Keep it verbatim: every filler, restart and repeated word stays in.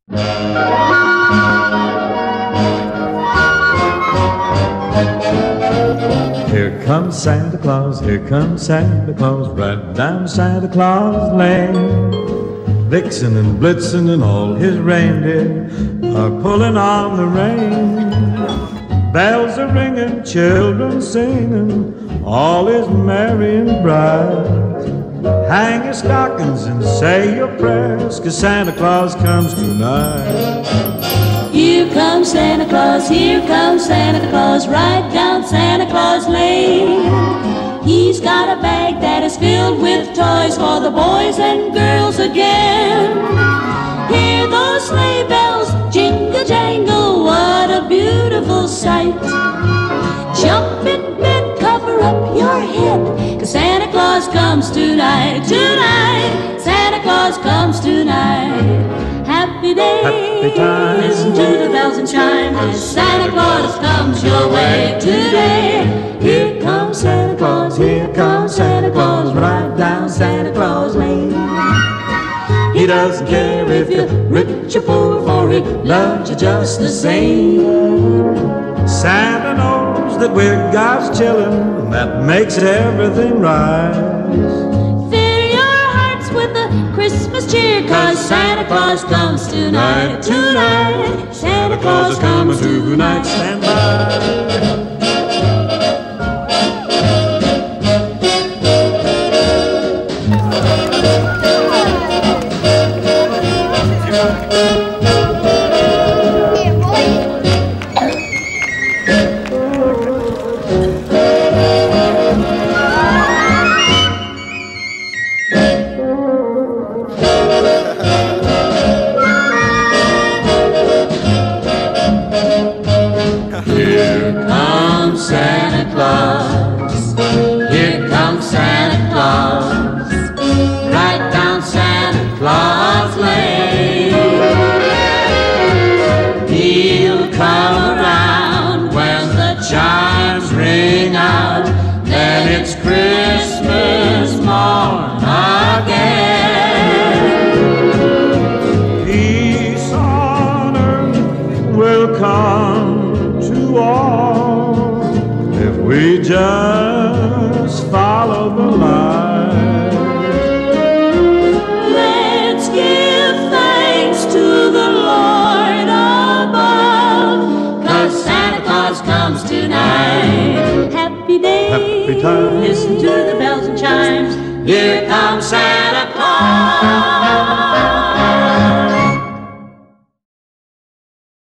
Here comes Santa Claus, here comes Santa Claus, right down Santa Claus Lane. Vixen and Blitzen and all his reindeer are pulling on the rein. Bells are ringing, children singing, all is merry and bright. Hang your stockings and say your prayers, 'cause Santa Claus comes tonight. Here comes Santa Claus, here comes Santa Claus, right down Santa Claus Lane. He's got a bag that is filled with toys for the boys and girls again. Hear those sleigh bells jingle jangle, what a beautiful sight. Jump in bed, cover up your head, 'cause Santa Claus comes tonight. Tonight, Santa Claus comes tonight. Happy day, Happy time. Listen to the bells and chime, as Santa Claus comes your way today. Here comes Santa Claus, here comes Santa Claus, right down Santa Claus Lane. He doesn't care if you're rich or poor, for he loves you just the same. Santa knows that we're God's children, and that makes everything right. Fill your hearts with the Christmas cheer, 'cause Santa Claus comes tonight. Tonight, Santa Claus is coming tonight. Stand by. Just follow the light. Let's give thanks to the Lord above, 'cause Santa Claus comes tonight. Happy day, Happy time. Listen to the bells and chimes. Here comes Santa